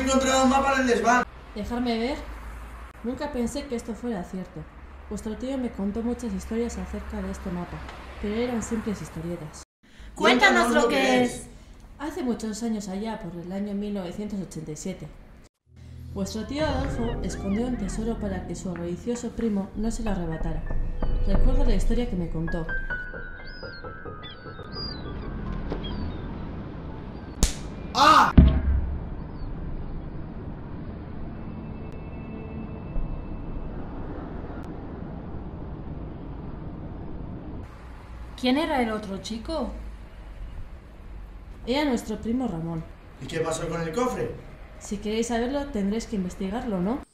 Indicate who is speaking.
Speaker 1: encontrado un mapa en el desván.
Speaker 2: Dejarme ver. Nunca pensé que esto fuera cierto. Vuestro tío me contó muchas historias acerca de este mapa, pero eran simples historietas.
Speaker 3: Cuéntanos lo que es.
Speaker 2: Hace muchos años allá, por el año 1987, vuestro tío Adolfo escondió un tesoro para que su avaricioso primo no se lo arrebatara. Recuerdo la historia que me contó.
Speaker 1: ¡Ah!
Speaker 3: ¿Quién era el otro chico?
Speaker 2: Era nuestro primo Ramón.
Speaker 1: ¿Y qué pasó con el cofre?
Speaker 2: Si queréis saberlo, tendréis que investigarlo, ¿no?